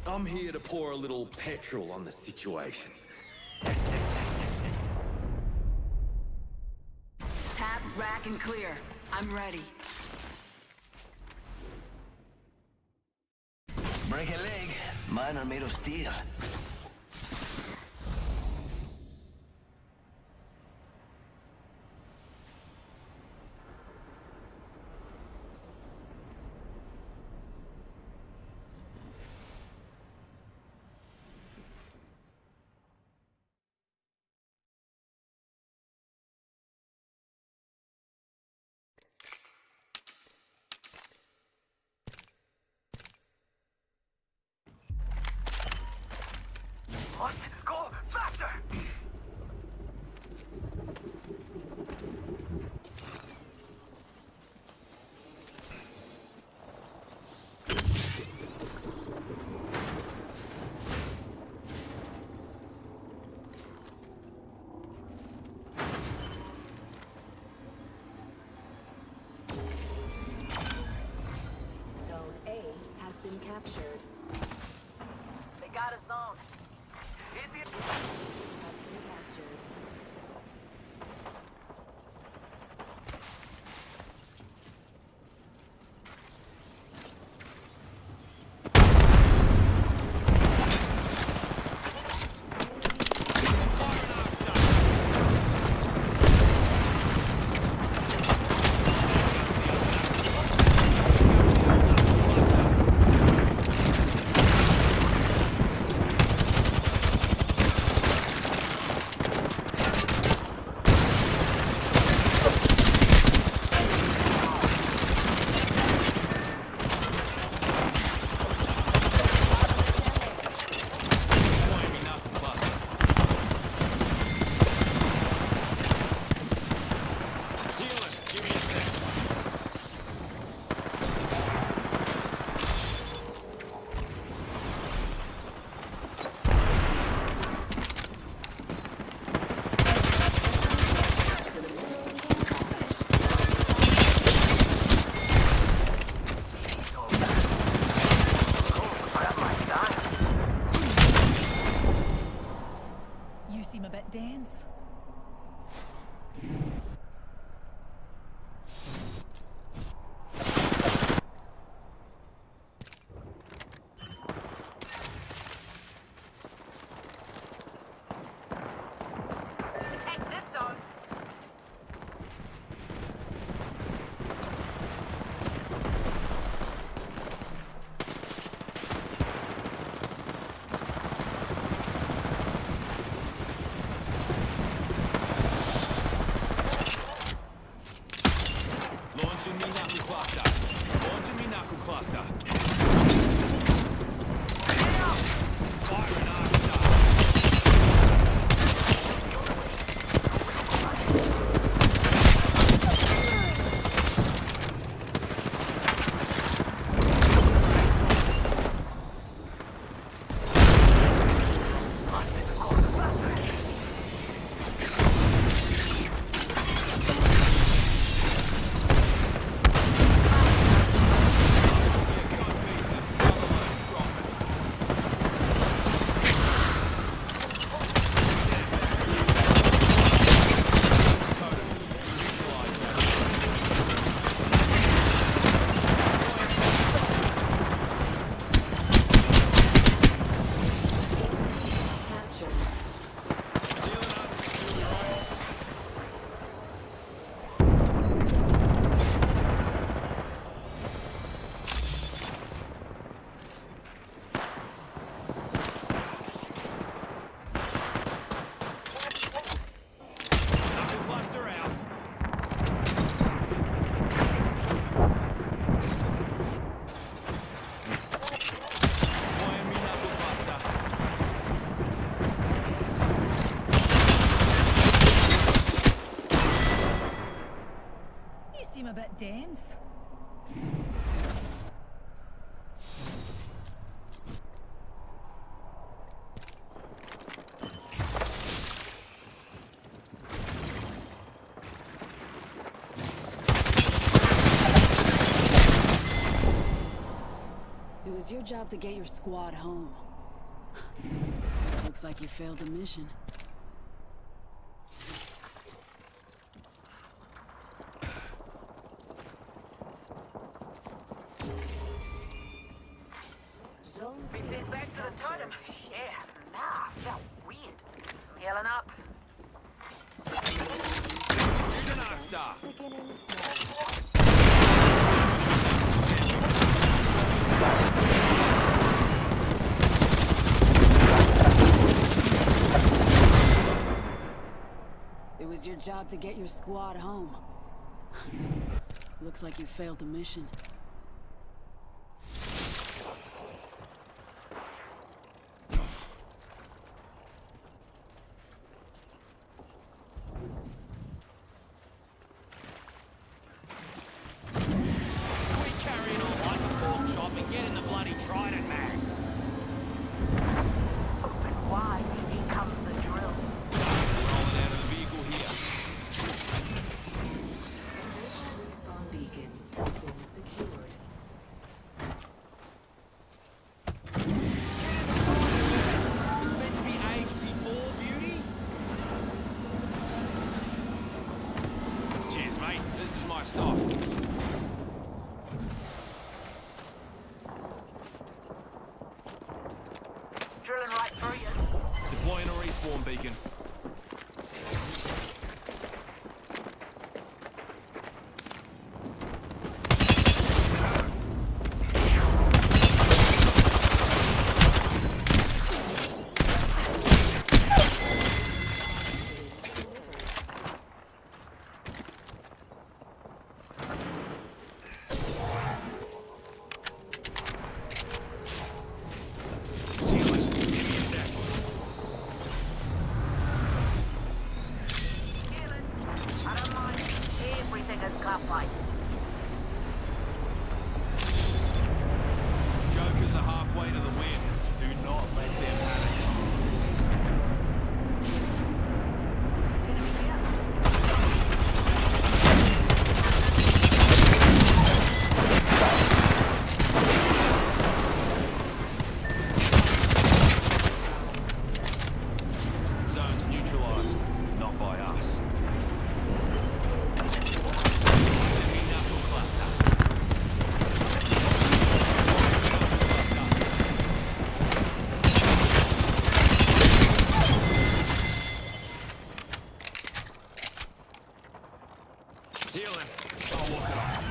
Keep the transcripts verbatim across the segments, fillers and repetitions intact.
I'm here to pour a little petrol on the situation. Tap, rack, and clear. I'm ready. Break a leg. Mine are made of steel. Must go faster! Zone A has been captured. They got a zone. Idiot! Has been captured. your job to get your squad home. Looks like you failed the mission. Zone We C sent back to the captured. totem. Yeah, nah, felt weird. Healing up. You're an star. Beginning It was your job to get your squad home. Looks like you failed the mission. We carrying on like a pork chop and getting the bloody trident mags. Open wide. Here comes the drill. Rolling out of the vehicle here. respawn beacon has been secured. It's meant to be aged before beauty. Cheers, mate. This is my stop. Drilling right through you. Deploying a respawn beacon. Healing. I don't mind. Everything is gunfight. Jokers are halfway to the win. Do not let them panic. Zones neutralized, not by us. Enemy knuckle cluster. Healing. I'll walk it off.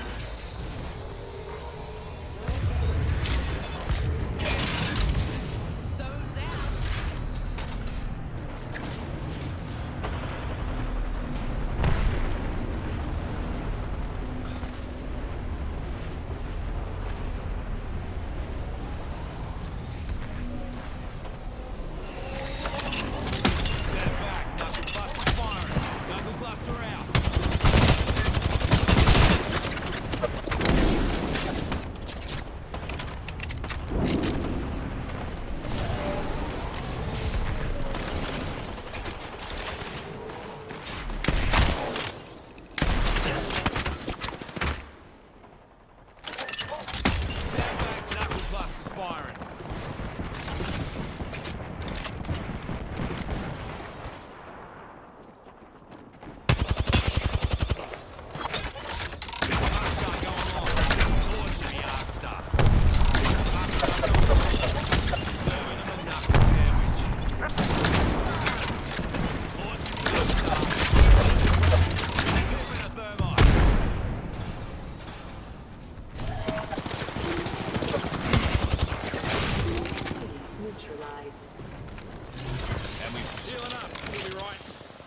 Zone down. Stand back. Knuckle cluster firing. Knuckle cluster out. Stand back. Knuckle cluster's firing. Arcstar going on. Towards you, the Arcstar. Serving them a knuckle sandwich. Towards you, the Arcstar. Flipping a thermite. Neutralized. And we're healing up. We'll be right.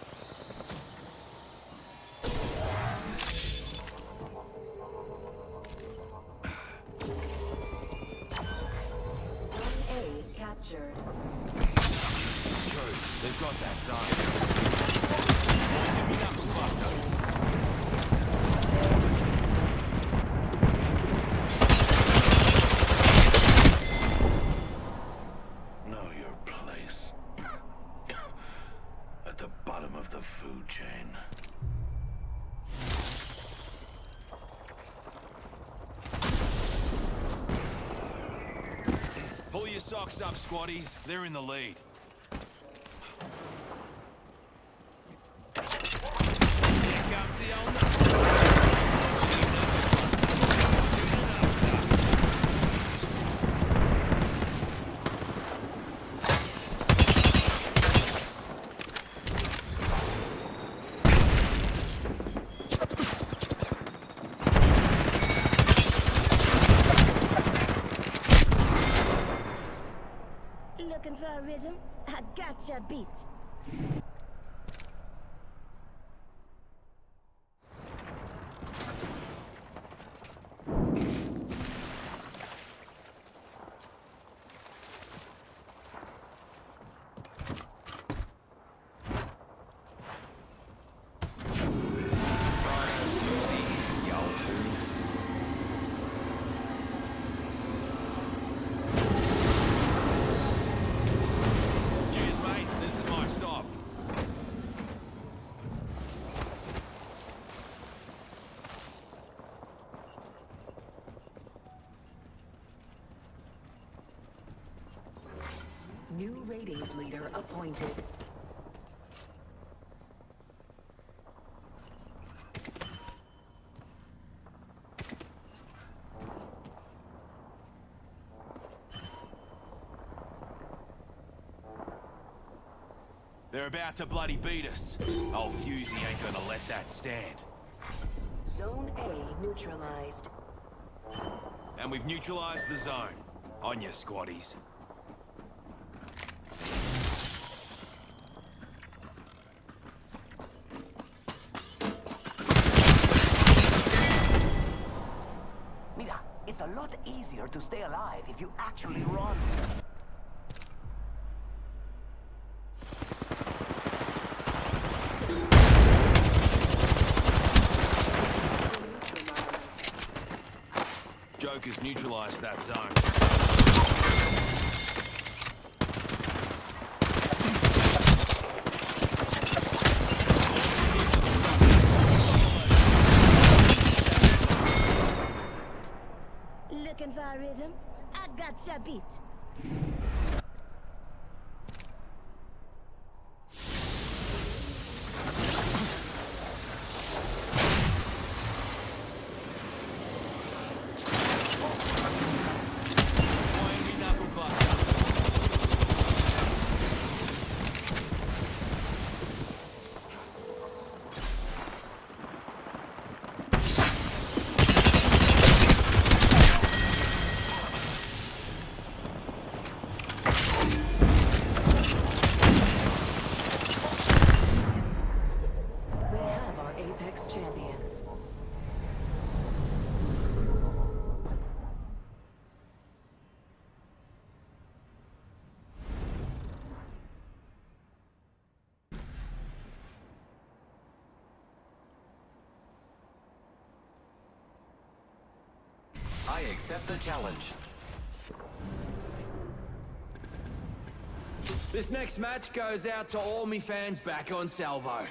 Zone A captured. True. They've got that zone. Towards you, knuckle cluster. Know your place. At the bottom of the food chain. Pull your socks up, squaddies. They're in the lead. Here comes the old Looking for a rhythm? I gotcha beat. Cheers, mate. This is my stop. New ratings leader appointed. They're about to bloody beat us. Old Fusey ain't gonna let that stand. Zone A neutralized. And we've neutralized the zone. On your squaddies. Mira, it's a lot easier to stay alive if you actually run. Joker's neutralized that zone. Looking for a rhythm? I gotcha beat. Miami knuckle buster. We have our Apex champions. I accept the challenge. This next match goes out to all me fans back on Salvo.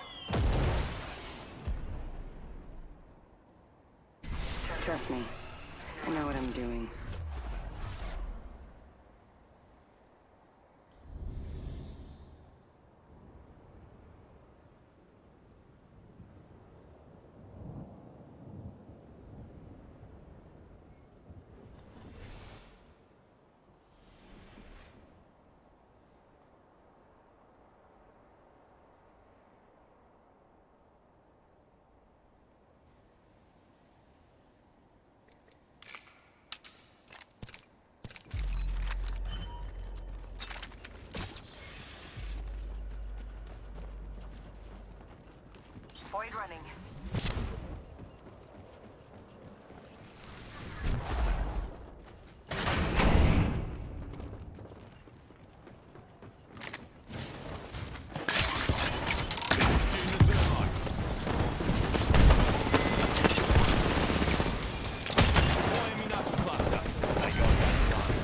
Trust me. I know what I'm doing. Void running. Miami knuckle buster. I got that zone.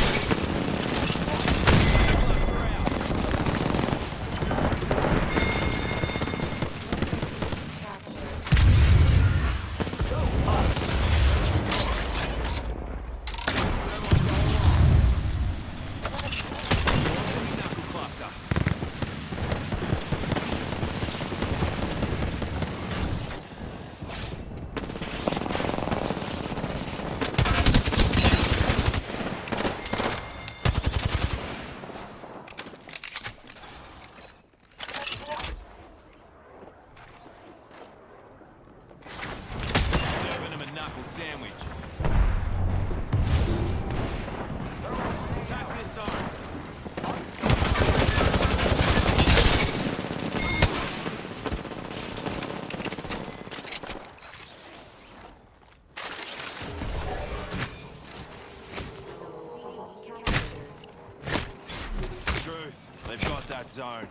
Cluster out. sandwich. Attack this arm. Truth, they've got that zone.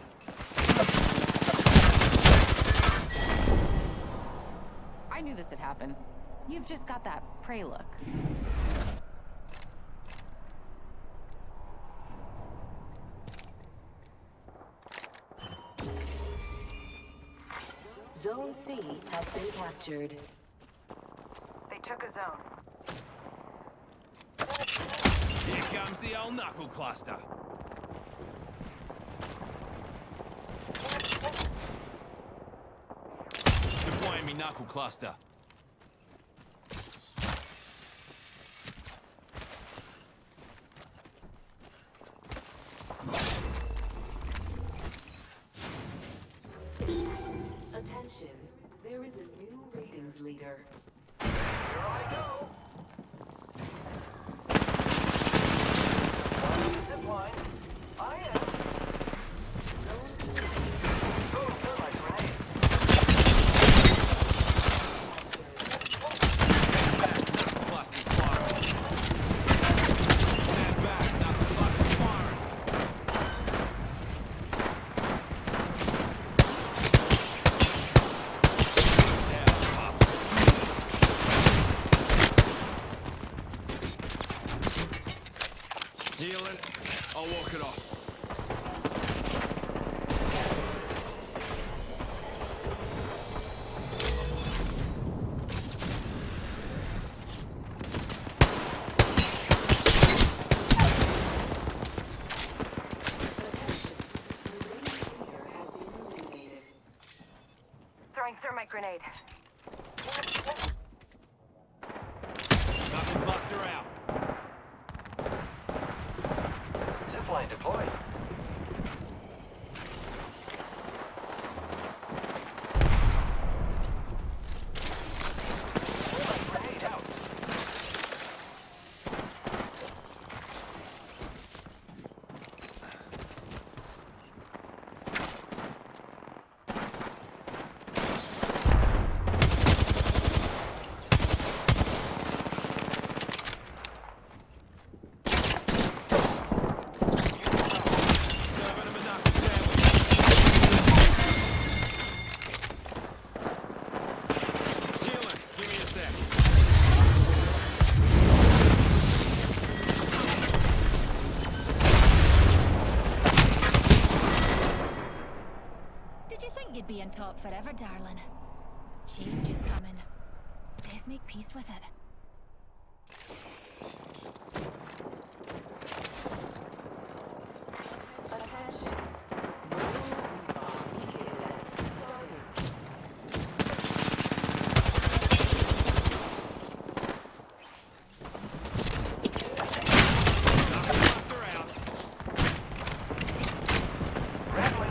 I knew this would happen. You've just got that prey look. Zone C has been captured. They took a zone. Here comes the old knuckle cluster. Deploying me knuckle cluster. Attention, there is a new ratings leader. Here I go. Zip line. I am. Go, thermite grenade. Stand back, knuckle cluster firing. Stand back, knuckle cluster firing. Healing. I'll walk it off. Throwing thermite grenade. Knuckle cluster out. Zipline deployed. Grenade out. Serving him a knuckle sandwich. Healing. Give me a sec. Did you think you'd be on top forever, darling? Change is coming. Best make peace with it. Knuckle cluster out. Grappling.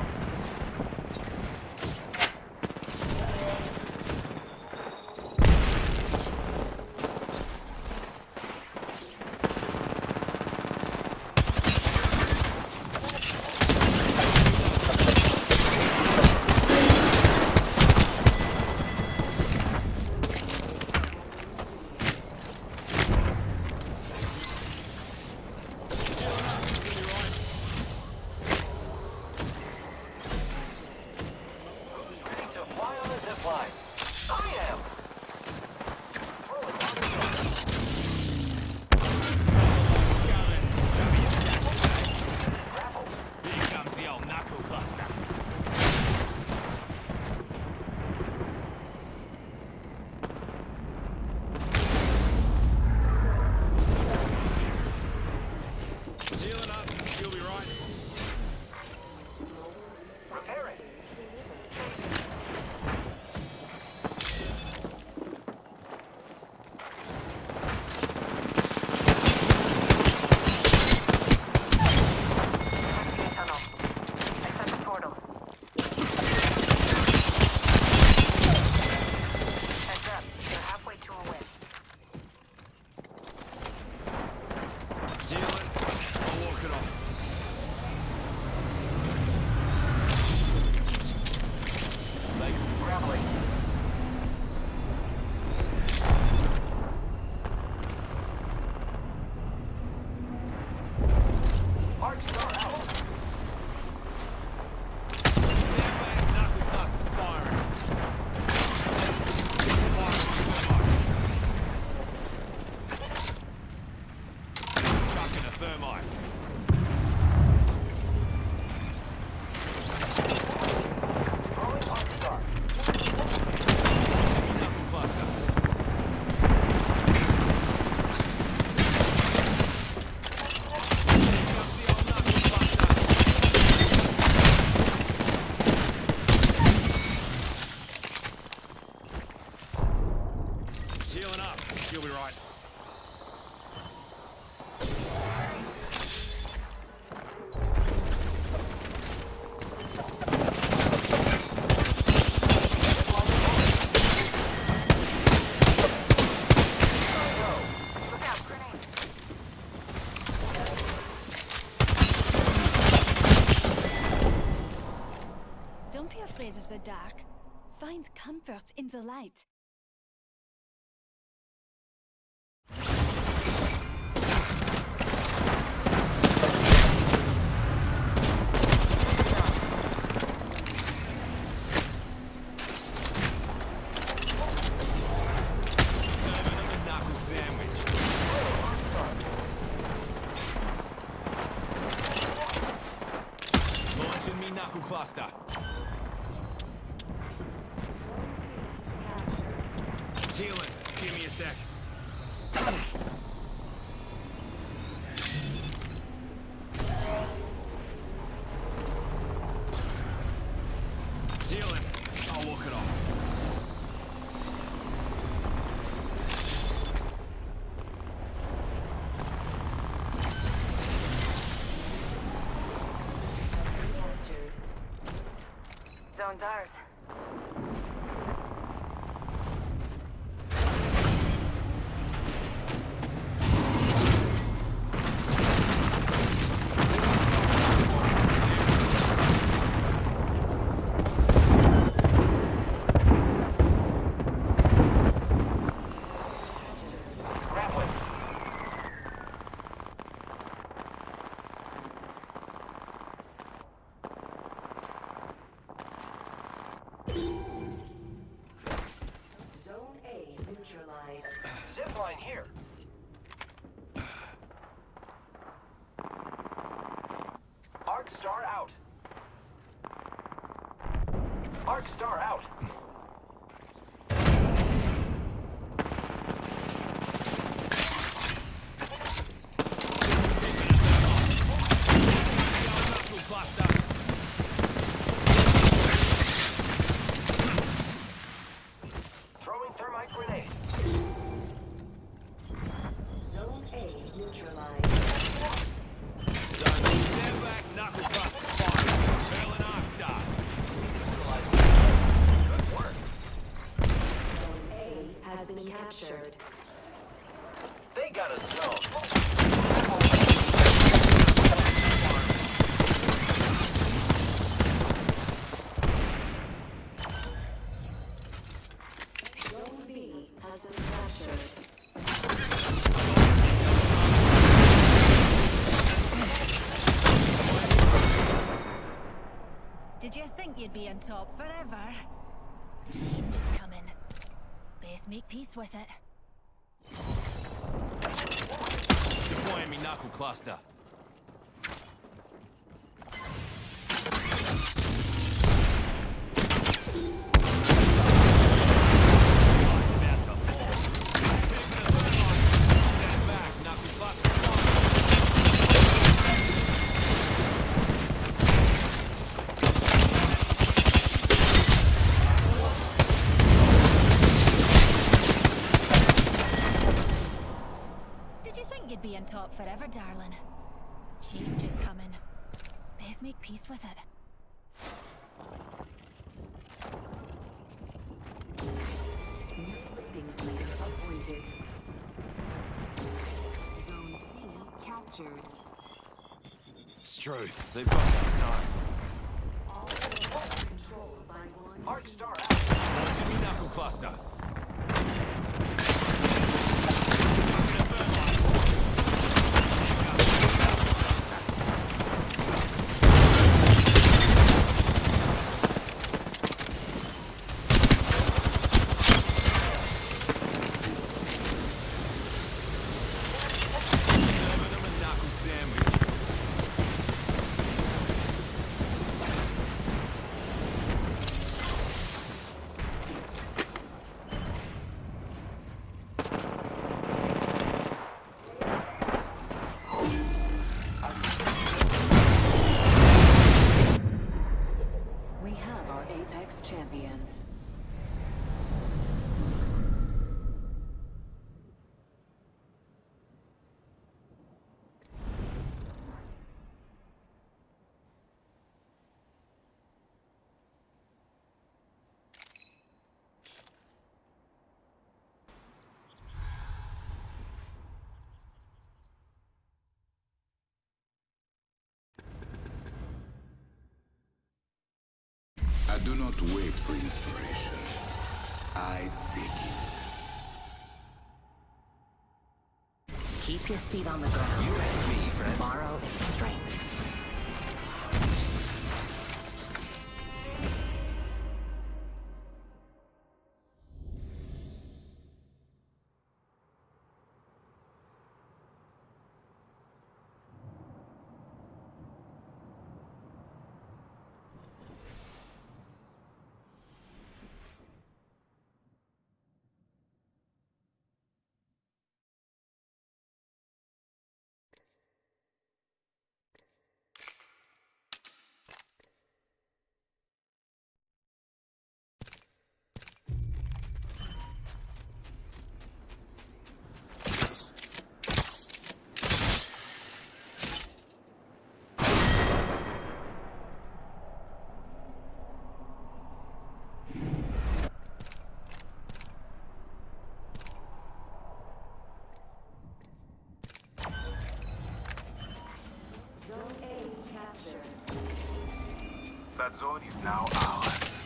Healing up. You'll be right. Look out, grenade. Don't be afraid of the dark. Find comfort in the light. Serving them a knuckle sandwich. Launching me knuckle cluster. Healing. Give me a sec. Healing. I'll walk it off. Zone's ours. Grappling. Zone A neutralized. Zipline here. Arc Star out. Arc Star out. Knuckle cluster. Throwing thermite grenade. Zone A neutralized. Stand back, knuckle cluster. Fire. Hurling arc star. Good work. Zone A has been captured. They got us zoned. Zone B has been captured. Did you think you'd be on top forever? Change is coming. Best make peace with it. Deploying me knuckle cluster. Sky's about to fall. Taking a thermite. Stand back, knuckle cluster. Did you think you'd be on top forever, darling? Change is coming. Best make peace with it. New ratings leader appointed. Zone C captured. Struth, they've got that sign. All zones controlled by one Arc team. Star out. Launching me knuckle cluster. Chucking a thermite. Serving them a knuckle sandwich. not wait for inspiration. I take it. Keep your feet on the ground. You and me, friend. Borrow its strength. That zone is now ours.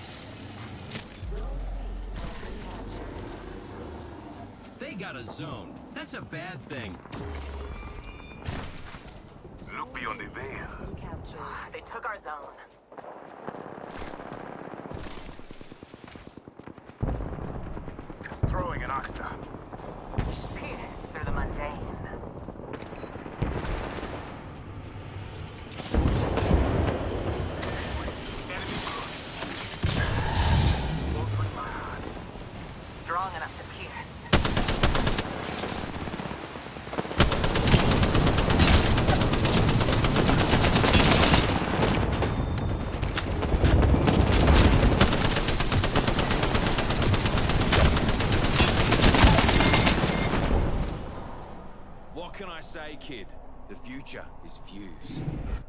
They got a zone. That's a bad thing. Look beyond the veil. They took our zone. Throwing an Oxta. Pierce through the mundane. Strong enough to pierce. What can I say, kid? The future is fused.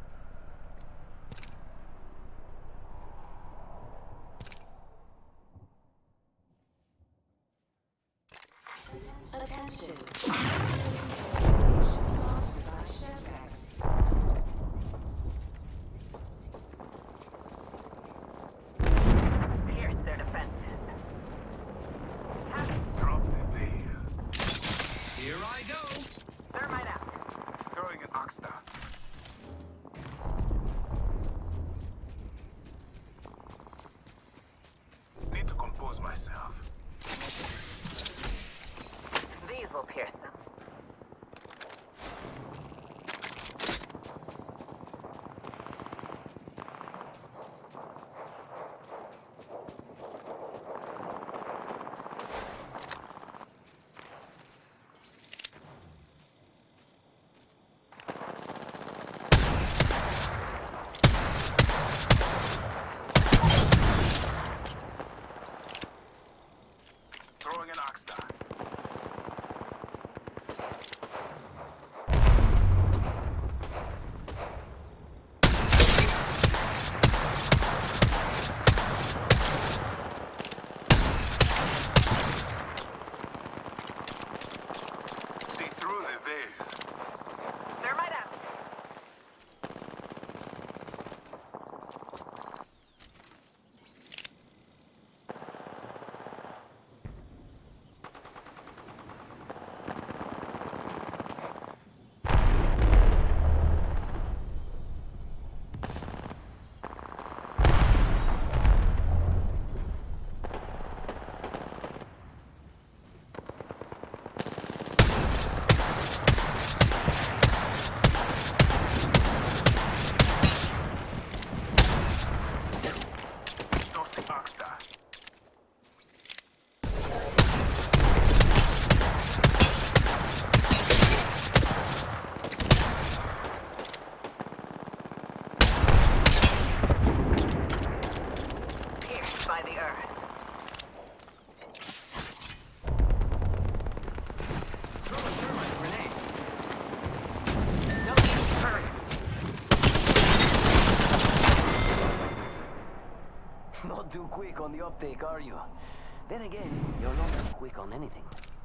Attention. Pierce their defenses. Drop the veil. Here I go. Thermite out. Throwing an Oxta. Need to compose myself. These will pierce them. Throwing an Oxta. See through the veil. Thermite out. Tossing Oxta. Pierced by the earth. Throw a thermite grenade. No, hurry. Not too quick on the uptake, are you? Then again, you're not too quick on anything.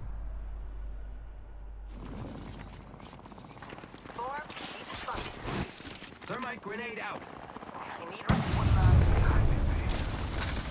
Four, each function. Thermite grenade out. I need one last. Behind the veil.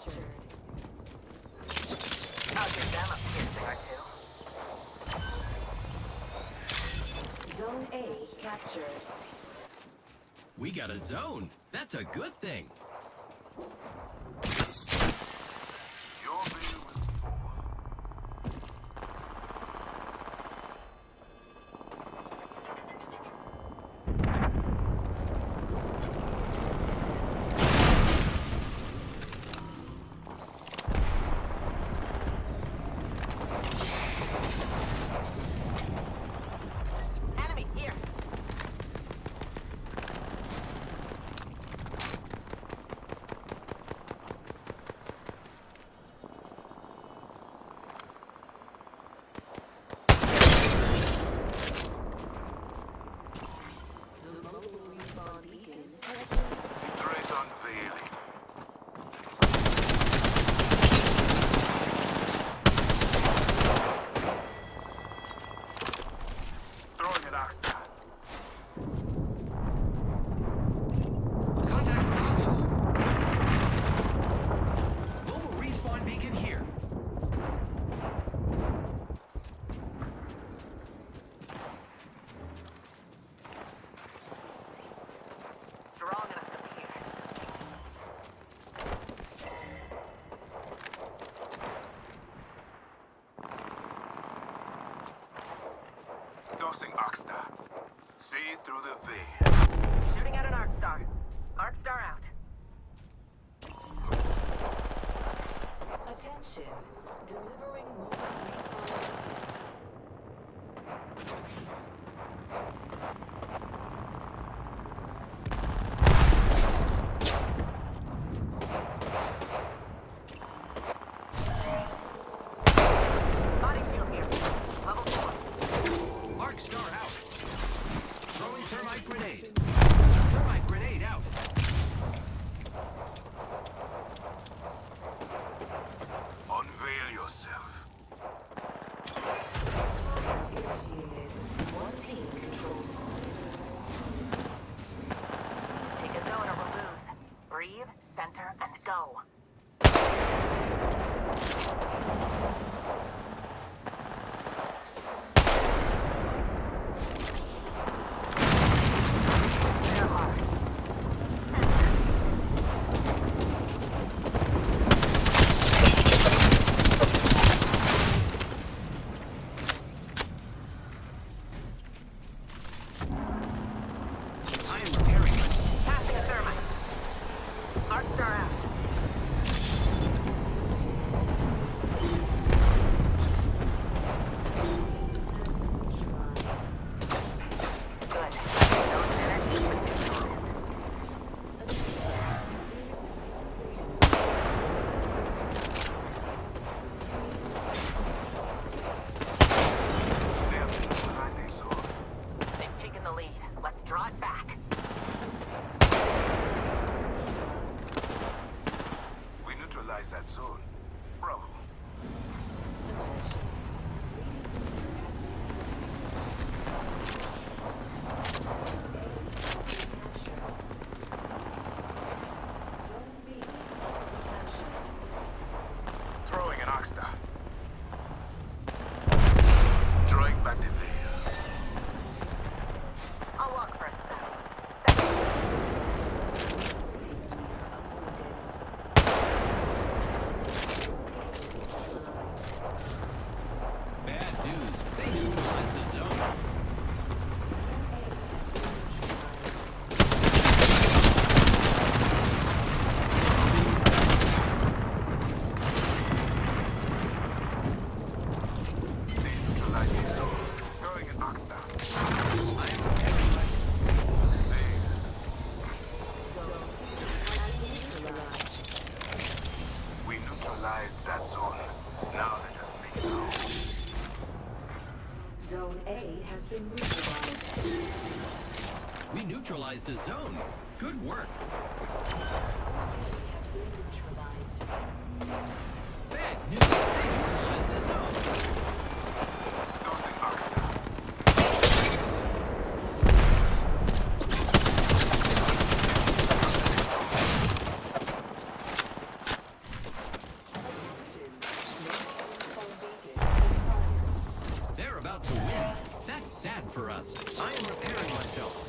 captured. I'll give them a piercing or two. Zone A captured. We got a zone. That's a good thing. Your veil will fall. Enemy here. Threat unveiling. Throwing an Oxstar. Contact with hostile. Mobile respawn beacon here. Strong enough to be here. Dosing Oxstar. See through the veil. Shooting at an Arc Star. Arc Star out. Attention. Delivering mobile respawn. Body shield here. Level four. Arc star out. Throwing thermite grenade. Thermite grenade out. Unveil yourself. Initiated. One team controls. Take a zone or we'll lose. Breathe, center, and go. They're hard. I am repairing. Passing a thermite. Arc Star out. Good. Zone energy neutralized. They have neutralized a zone. They've taken the lead. Let's draw it back. We neutralized that zone. Bravo. Zone B captured. Throwing an Oxstar. Drawing back the veil. I'll walk for a spell. Bad news. They neutralized the zone. They neutralized a zone. Throwing an Oxstar. I am repairing. Veil. We neutralized that zone. Now let us make it home. Zone A has been neutralized. We neutralized the zone. Good work. Has been neutralized. Bad news. They neutralized the zone. Dosing Oxstar. sad for us. I am repairing myself.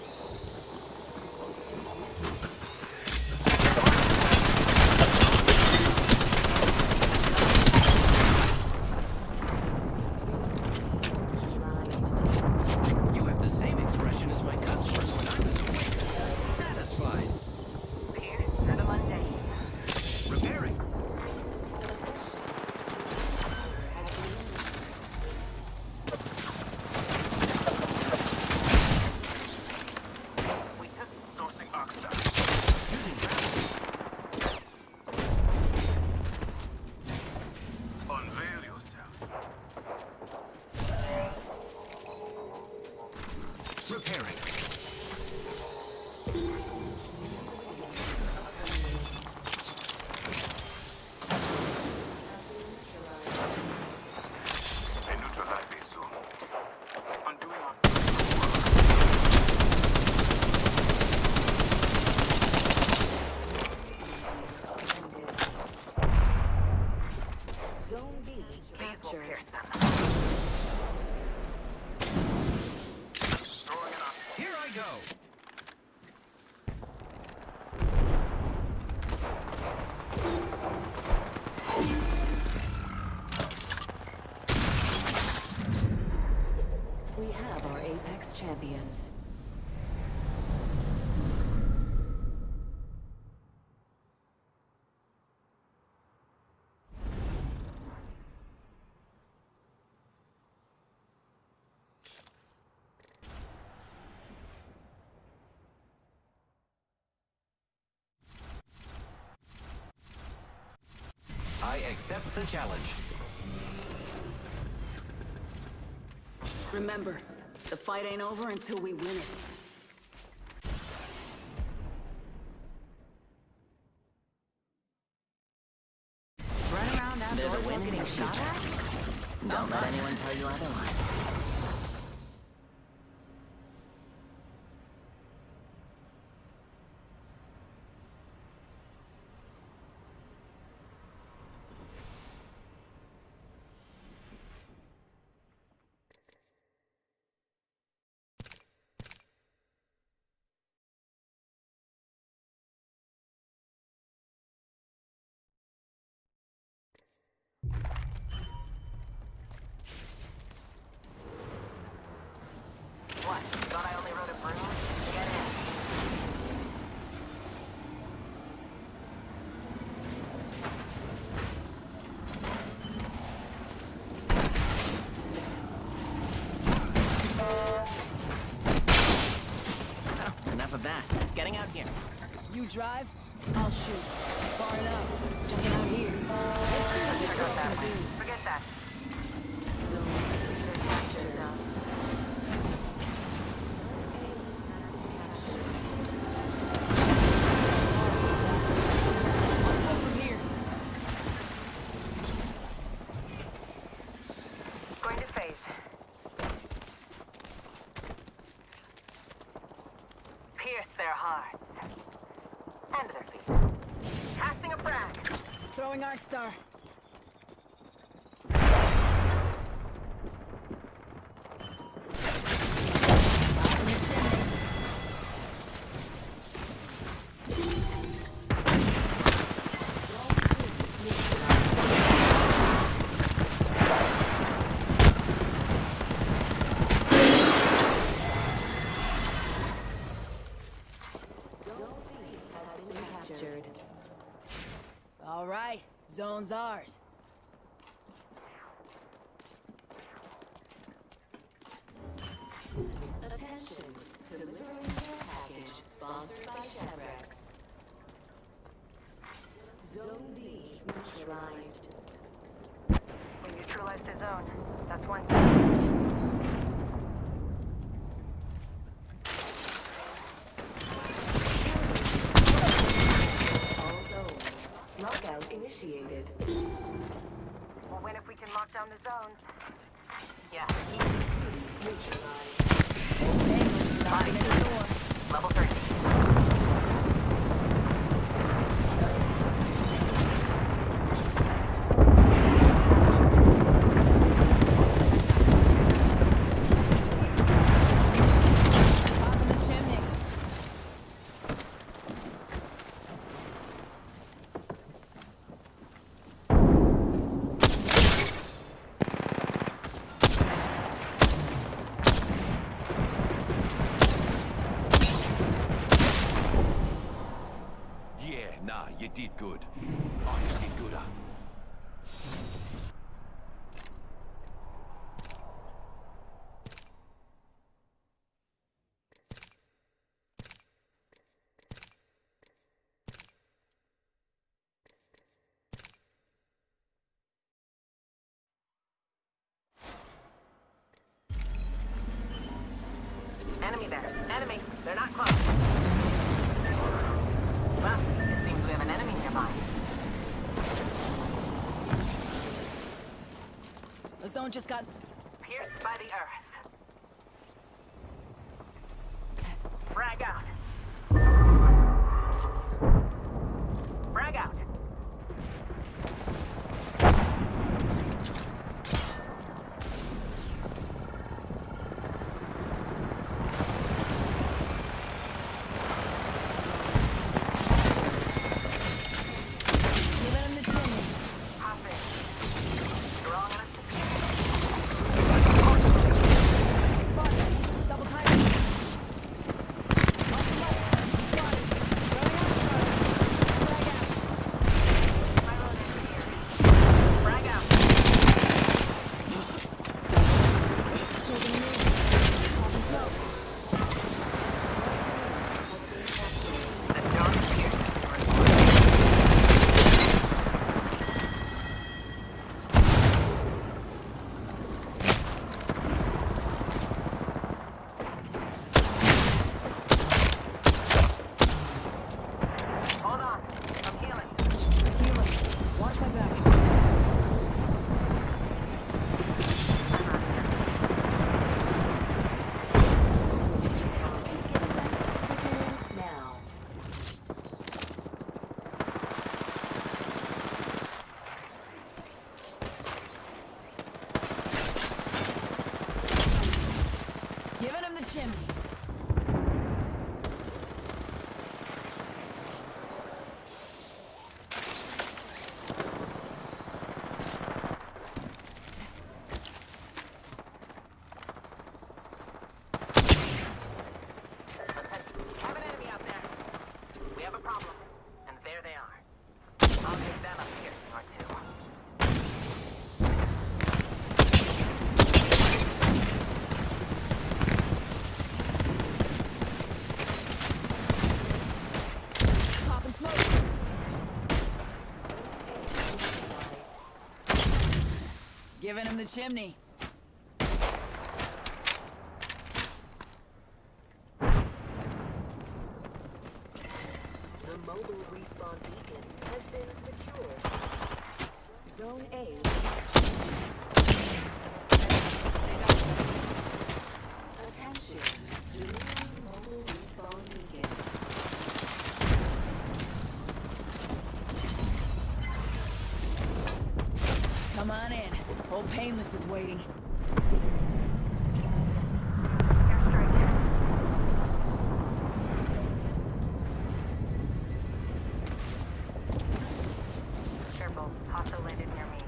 You have the same expression as my customers when I was awake. Satisfied. Pierce, you're the mundane. Repairing. We took Tossing Oxstar. Using gravity. Unveil yourself. Repairing. I neutralize these zones. Undoing our Zone B these will captured. pierce them. throwing it up. Here I go. We have our Apex champions. I accept the challenge. Remember, the fight ain't over until we win it. Run around There's a outdoors while win in getting your shot future. at? Don't let anyone tell you otherwise. What? Thought I only rode a broom? Get in. Oh, enough of that. Getting out here. You drive, I'll shoot. Far enough. Jumping out here. Let's see what this girl can do. Forget that. From here. Going to phase. Pierce their hearts. And their feet. Casting a frag. Throwing Arc Star. Captured. All right, zone's ours. Attention, delivering care package sponsored by Chevrex. Zone B neutralized. We neutralized the zone. That's one side. All zones. Lockout initiated. We'll win if we can lock down the zones. Yeah. Neutralized. Body to the door. Level thirty. did good. I just did gooder. Enemy there. Enemy. They're not close. Well, it seems we have an enemy nearby. The zone just got... Pierced by the earth. Frag out. Frag out. chimney. Have an enemy out there. We have a problem. And there they are. I'll give them a piercing or two. Pop and smoke. Giving him the chimney. The mobile respawn beacon has been secured. Zone A. Attention. Delivering mobile respawn beacon. Come on in. Old Painless is waiting. Airstrike here. Careful. Hostile landed near me.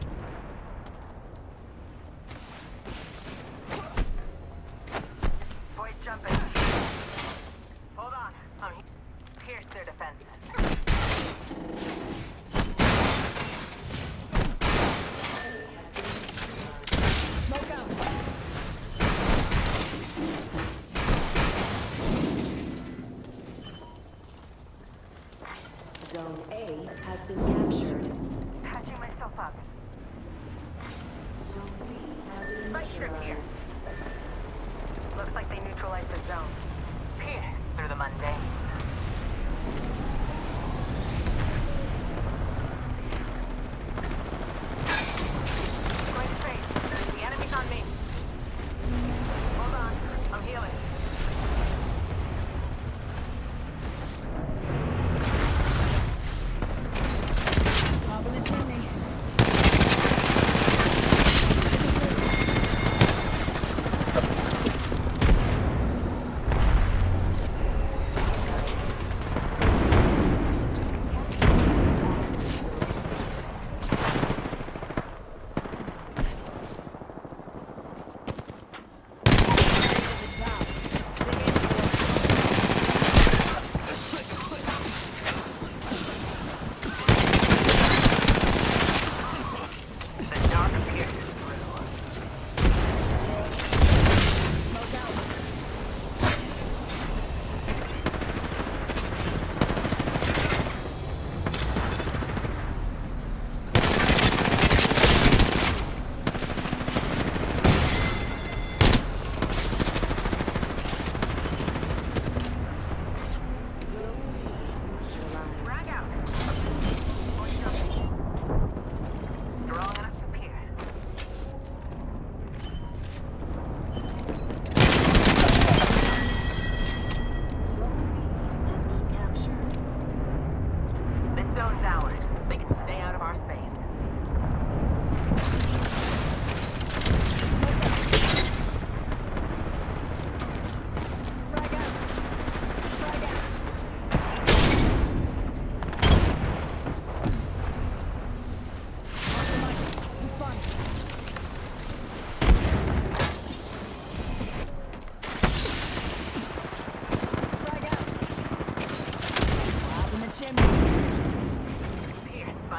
Boys jumping. Hold on. I'm here. Pierce their defenses. Smoke out. Zone A has been captured. Patching myself up. Zone B has been Spike strip here. neutralized. Looks like they neutralized the zone. Pierce through the mundane. Going to face. The enemy's on me. Hold on. I'm healing. Pop in the chimney.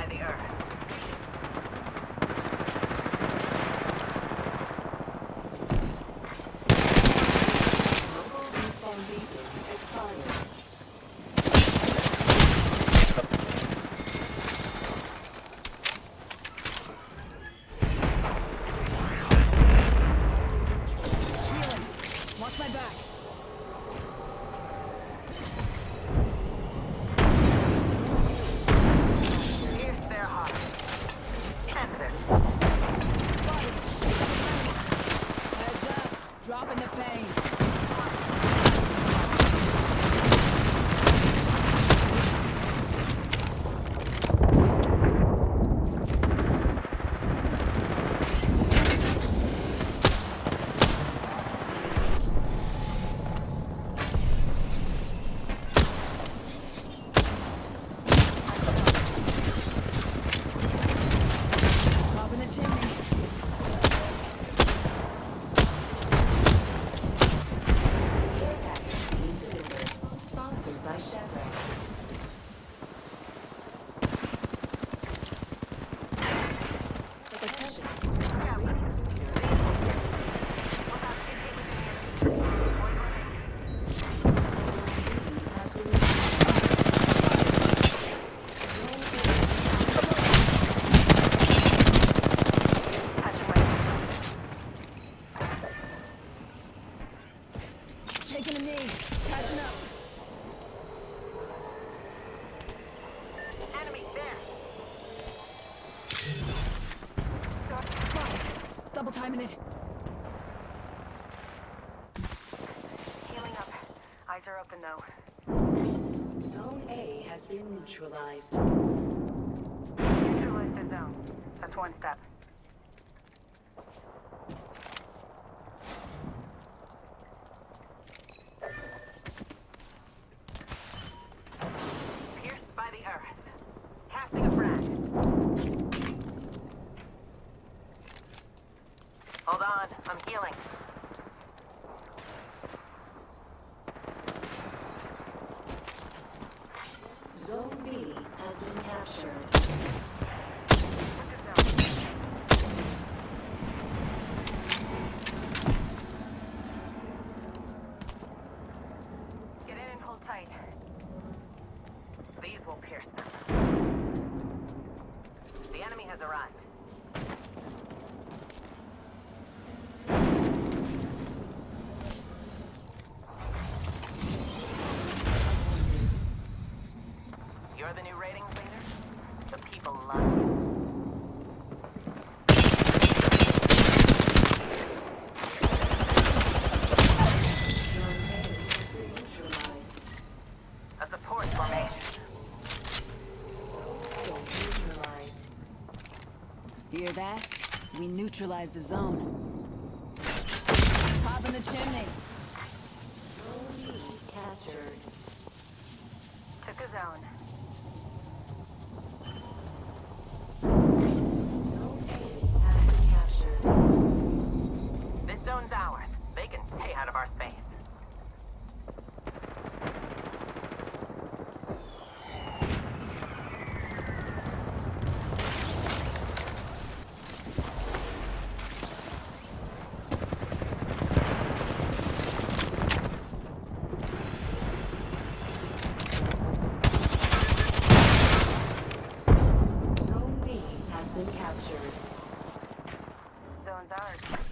by the earth. Mobile respawn beacon expired. Watch my back. Pierce their heart. Sensitive. Heads up. Dropping the pain. Dropping the chimney. Care package being delivered. Sponsored by Chevron. Attention. Has been Taking a knee. Catching up. Enemy there. Double timing it. Healing up. Eyes are open though. Zone A has been neutralized. Neutralized a zone. That's one step. Pierced by the earth. Casting a frag. Hold on, I'm healing. Zone B has been captured. Get in and hold tight. These will pierce them. The enemy has arrived. You're the new ratings leader? The people love you. Zone A has been neutralized. A support formation. Zone neutralized. Hear that? We neutralized the zone. Popping the chimney. Zone B captured. Took a zone. Zone A has been captured. This zone's ours. They can stay out of our space. Zone B has been captured. Zone's ours.